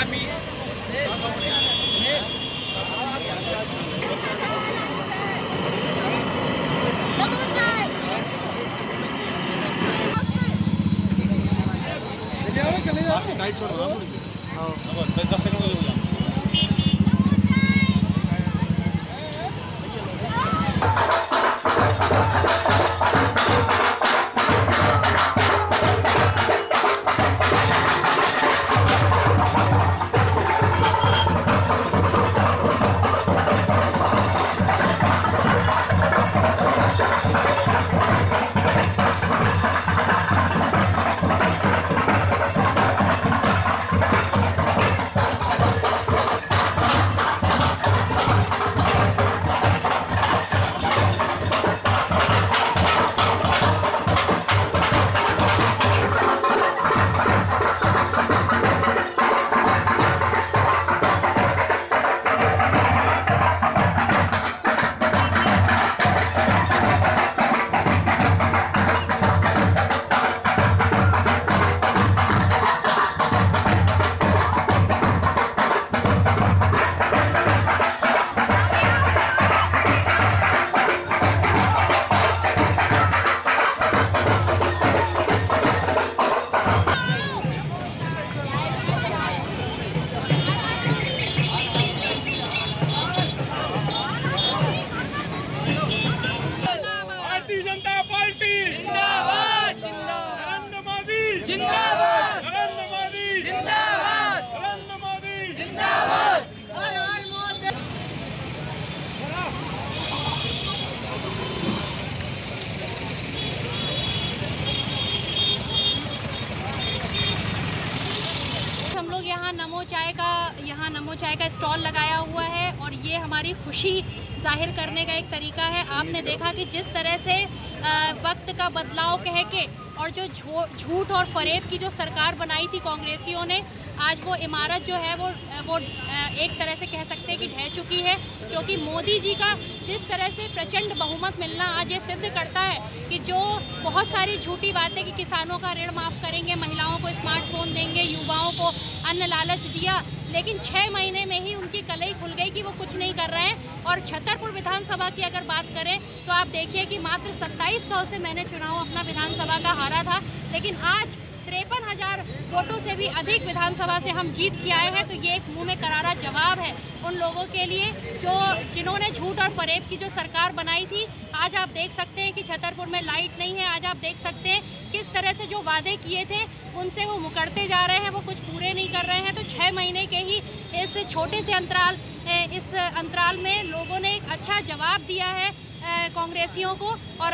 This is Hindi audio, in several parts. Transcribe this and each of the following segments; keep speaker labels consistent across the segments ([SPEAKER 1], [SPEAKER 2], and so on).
[SPEAKER 1] टाइट छोड़ दो 10 सेकंड हो जाए।
[SPEAKER 2] यहाँ नमो चाय का स्टॉल लगाया हुआ है और ये हमारी खुशी जाहिर करने का एक तरीका है। आपने देखा कि जिस तरह से वक्त का बदलाव कह के और जो झूठ और फरेब की जो सरकार बनाई थी कांग्रेसियों ने, आज वो इमारत जो है वो एक तरह से कह सकते हैं कि ढह चुकी है, क्योंकि मोदी जी का जिस तरह से प्रचंड बहुमत मिलना आज ये सिद्ध करता है कि जो बहुत सारी झूठी बातें कि किसानों का ऋण माफ़ करेंगे, महिलाओं को स्मार्टफोन देंगे, युवाओं को अन्न लालच दिया, लेकिन 6 महीने में ही उनकी कलई खुल गई कि वो कुछ नहीं कर रहे हैं। और छतरपुर विधानसभा की अगर बात करें तो आप देखिए कि मात्र 2700 से मैंने चुनाव अपना विधानसभा का हारा था, लेकिन आज 53,000 वोटों से भी अधिक विधानसभा से हम जीत के आए हैं। तो ये एक मुंह में करारा जवाब है उन लोगों के लिए जिन्होंने झूठ और फरेब की जो सरकार बनाई थी। आज आप देख सकते हैं कि छतरपुर में लाइट नहीं है। आज आप देख सकते हैं किस तरह से जो वादे किए थे उनसे वो मुकरते जा रहे हैं, वो कुछ पूरे नहीं कर रहे हैं। तो 6 महीने के ही इस छोटे से अंतराल में लोगों ने एक अच्छा जवाब दिया है कांग्रेसियों को। और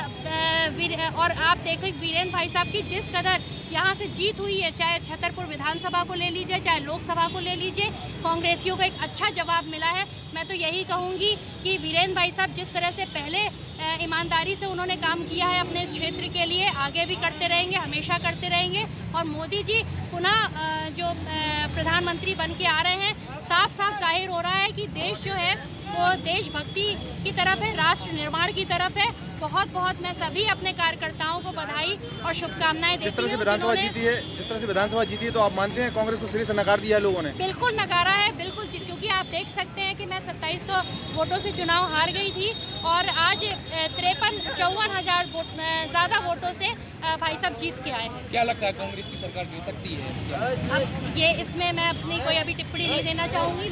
[SPEAKER 2] आप देखें वीरेंद्र भाई साहब की जिस कदर यहाँ से जीत हुई है, चाहे छतरपुर विधानसभा को ले लीजिए, चाहे लोकसभा को ले लीजिए, कांग्रेसियों को एक अच्छा जवाब मिला है। मैं तो यही कहूँगी कि वीरेंद्र भाई साहब जिस तरह से पहले ईमानदारी से उन्होंने काम किया है अपने इस क्षेत्र के लिए, आगे भी करते रहेंगे, हमेशा करते रहेंगे। और मोदी जी पुनः जो प्रधानमंत्री बन के आ रहे हैं, साफ साफ जाहिर हो रहा है कि देश जो है वो देशभक्ति की तरफ है, राष्ट्र निर्माण की तरफ है। बहुत बहुत मैं सभी अपने कार्यकर्ताओं को बधाई और शुभकामनाएं देती हूं।
[SPEAKER 1] जिस तरह से विधानसभा जीती है तो आप मानते हैं कांग्रेस को सिरे से नकार दिया लोगों ने?
[SPEAKER 2] बिल्कुल नकारा है, बिल्कुल, क्योंकि आप देख सकते हैं कि मैं 2700 वोटों से चुनाव हार गई थी और आज 53-54,000 ज़्यादा वोटों से भाई साहब जीत के आए हैं।
[SPEAKER 3] क्या लगता है कांग्रेस की सरकार गिर सकती है?
[SPEAKER 2] अब ये इसमें मैं अपनी कोई अभी टिप्पणी नहीं देना चाहूँगी,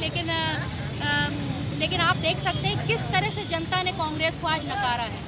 [SPEAKER 2] लेकिन आप देख सकते हैं किस तरह से जनता ने कांग्रेस को आज नकारा है।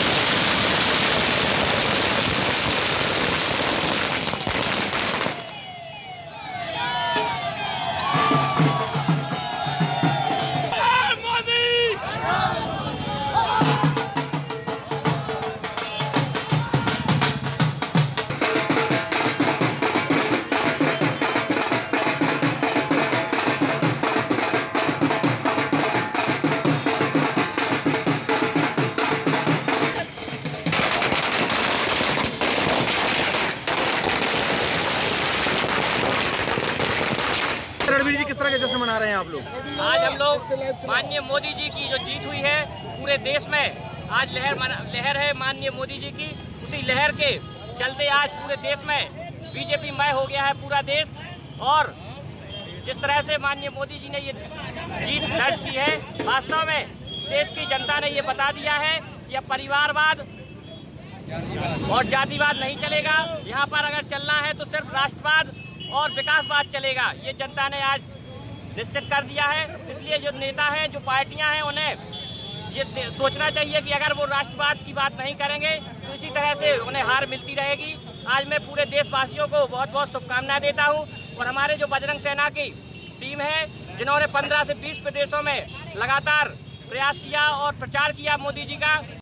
[SPEAKER 1] रणवीर जी, किस तरह के जश्न मना रहे हैं आप लोग?
[SPEAKER 4] आज हम लोग माननीय मोदी जी की जो जीत हुई है पूरे देश में, आज लहर है माननीय मोदी जी की। उसी लहर के चलते आज पूरे देश में बीजेपी मय हो गया है पूरा देश। और जिस तरह से माननीय मोदी जी ने ये जीत दर्ज की है, वास्तव में देश की जनता ने ये बता दिया है कि अब परिवारवाद और जातिवाद नहीं चलेगा। यहाँ पर अगर चलना है तो सिर्फ राष्ट्रवाद और विकासवाद चलेगा। ये जनता ने आज निश्चित कर दिया है। इसलिए जो नेता हैं, जो पार्टियां हैं, उन्हें ये सोचना चाहिए कि अगर वो राष्ट्रवाद की बात नहीं करेंगे तो इसी तरह से उन्हें हार मिलती रहेगी। आज मैं पूरे देशवासियों को बहुत बहुत शुभकामनाएं देता हूँ और हमारे जो बजरंग सेना की टीम है, जिन्होंने 15 से 20 प्रदेशों में लगातार प्रयास किया और प्रचार किया मोदी जी का,